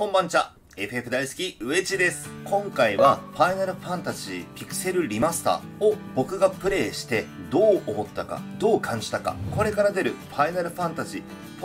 こんばんちゃ。FF 大好き、上地です。今回は、ファイナルファンタジーピクセルリマスターを僕がプレイして、どう思ったか、どう感じたか、これから出るファイナルファンタジー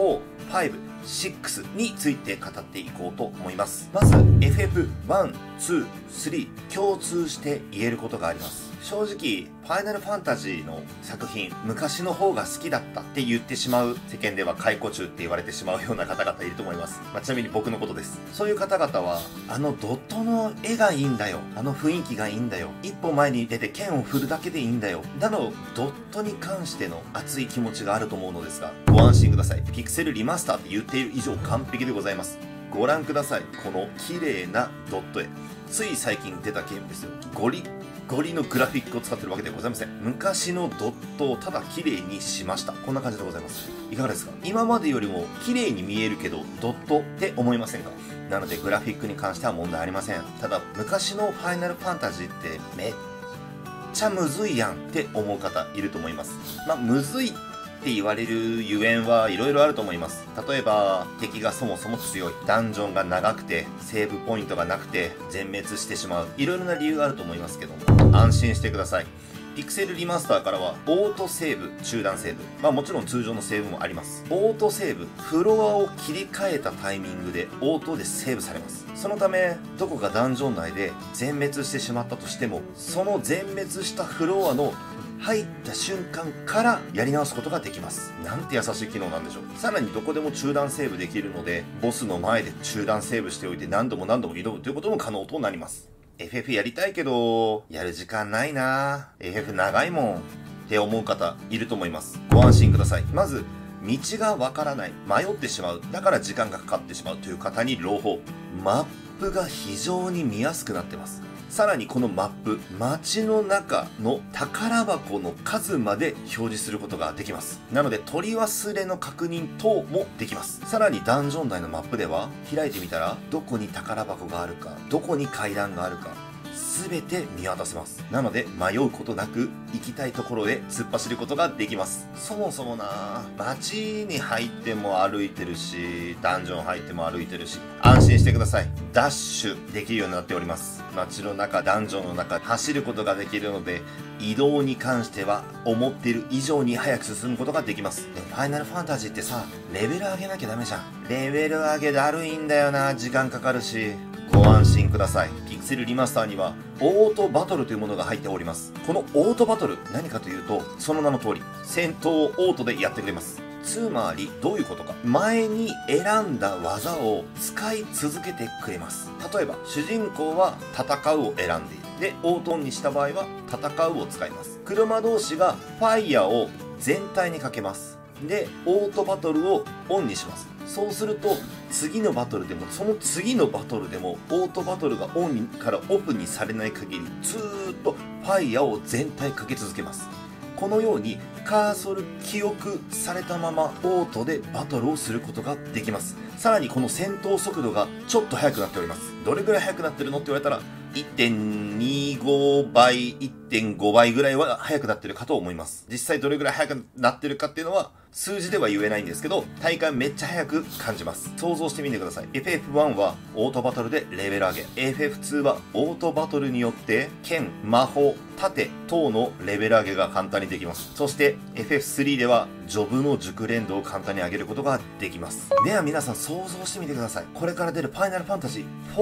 4、5、6について語っていこうと思います。まず、FF1、2、3、共通して言えることがあります。正直、ファイナルファンタジーの作品、昔の方が好きだったって言ってしまう、世間では解雇中って言われてしまうような方々いると思います。ちなみに僕のことです。そういう方々は、あのドットの絵がいいんだよ。あの雰囲気がいいんだよ。一歩前に出て剣を振るだけでいいんだよ。ドットに関しての熱い気持ちがあると思うのですが、ご安心ください。ピクセルリマスターって言っている以上完璧でございます。ご覧ください。この綺麗なドット絵。つい最近出たゲームですよ。ゴリのグラフィックを使ってるわけではございません。昔のドットをただ綺麗にしました。こんな感じでございます。いかがですか？今までよりも綺麗に見えるけど、ドットって思いませんか？なのでグラフィックに関しては問題ありません。ただ、昔のファイナルファンタジーってめっちゃむずいやんって思う方いると思います。むずいって言われるゆえんはいろいろあると思います。例えば、敵がそもそも強い。ダンジョンが長くて、セーブポイントがなくて、全滅してしまう。いろいろな理由があると思いますけども、安心してください。ピクセルリマスターからは、オートセーブ、中断セーブ。もちろん通常のセーブもあります。オートセーブ、フロアを切り替えたタイミングで、オートでセーブされます。そのため、どこかダンジョン内で全滅してしまったとしても、その全滅したフロアの入った瞬間からやり直すことができます。なんて優しい機能なんでしょう。さらにどこでも中断セーブできるので、ボスの前で中断セーブしておいて何度も挑むということも可能となります。FF やりたいけど、やる時間ないなぁ。FF 長いもんって思う方いると思います。ご安心ください。まず、道がわからない。迷ってしまう。だから時間がかかってしまうという方に朗報。マップが非常に見やすくなってます。さらにこのマップ、街の中の宝箱の数まで表示することができます。なので取り忘れの確認等もできます。さらにダンジョン内のマップでは、開いてみたら、どこに宝箱があるか、どこに階段があるか、すべて見渡せます。なので迷うことなく行きたいところへ突っ走ることができます。そもそもな、街に入っても歩いてるし、ダンジョン入っても歩いてるし、安心してください。ダッシュできるようになっております。街の中、ダンジョンの中、走ることができるので、移動に関しては思っている以上に早く進むことができます。でもファイナルファンタジーってさ、レベル上げなきゃダメじゃん。レベル上げだるいんだよな、時間かかるし。ご安心ください。ピクセルリマスターにはオートバトルというものが入っております。このオートバトル、何かというと、その名の通り、戦闘をオートでやってくれます。つまり、どういうことか。前に選んだ技を使い続けてくれます。例えば、主人公は戦うを選んでいる。で、オートオンにした場合は、戦うを使います。車同士がファイヤーを全体にかけます。で、オートバトルをオンにします。そうすると、次のバトルでも、その次のバトルでも、オートバトルがオンからオフにされない限り、ずーっとファイヤーを全体かけ続けます。このように、カーソル記憶されたまま、オートでバトルをすることができます。さらに、この戦闘速度がちょっと速くなっております。どれぐらい速くなってるのって言われたら、1.25 倍、1.5 倍ぐらいは速くなってるかと思います。実際どれぐらい速くなってるかっていうのは、数字では言えないんですけど、体感めっちゃ速く感じます。想像してみてください。FF1 はオートバトルでレベル上げ。FF2 はオートバトルによって、剣、魔法、盾等のレベル上げが簡単にできます。そして FF3 では、ジョブの熟練度を簡単に上げることができます。では皆さん想像してみてください。これから出るファイナルファンタジー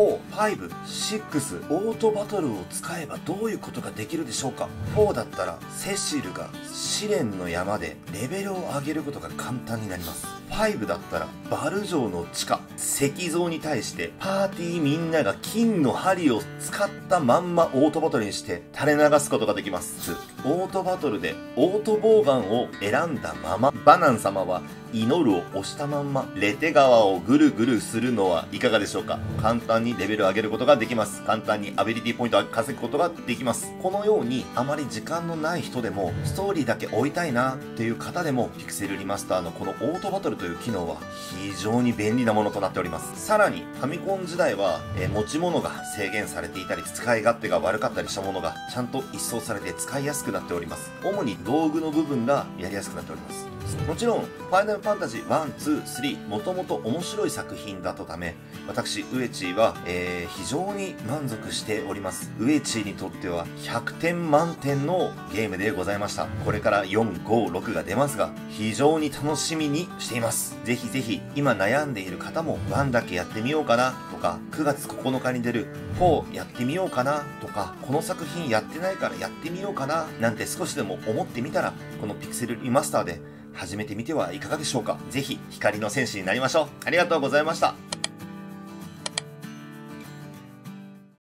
4、5、6、オートバトルを使えばどういうことができるでしょうか？ 4 だったら、セシルが試練の山でレベルを上げることが簡単になります。5だったら、バル城の地下、石像に対して、パーティーみんなが金の針を使ったまんまオートバトルにして垂れ流すことができます。オートバトルでオートボウガンを選んだまま、バナン様は祈るを押したまんま、レテ川をぐるぐるするのはいかがでしょうか？簡単にレベルを上げることができます。簡単にアビリティポイントを稼ぐことができます。このように、あまり時間のない人でも、ストーリーだけ追いたいなっていう方でも、ピクセルリマスターのこのオートバトルという機能は非常に便利なものとなっております。さらに、ファミコン時代は、持ち物が制限されていたり、使い勝手が悪かったりしたものが、ちゃんと一掃されて使いやすくなっております。主に道具の部分がやりやすくなっております。 もちろん、ファイナルファンタジー1、2、3、もともと面白い作品だったため、私、ウエチーは、非常に満足しております。ウエチーにとっては100点満点のゲームでございました。これから4、5、6が出ますが、非常に楽しみにしています。ぜひぜひ、今悩んでいる方も1だけやってみようかなとか、9月9日に出る4やってみようかなとか、この作品やってないからやってみようかななんて少しでも思ってみたら、このピクセルリマスターで始めてみてはいかがでしょうか。ぜひ光の戦士になりましょう。ありがとうございました。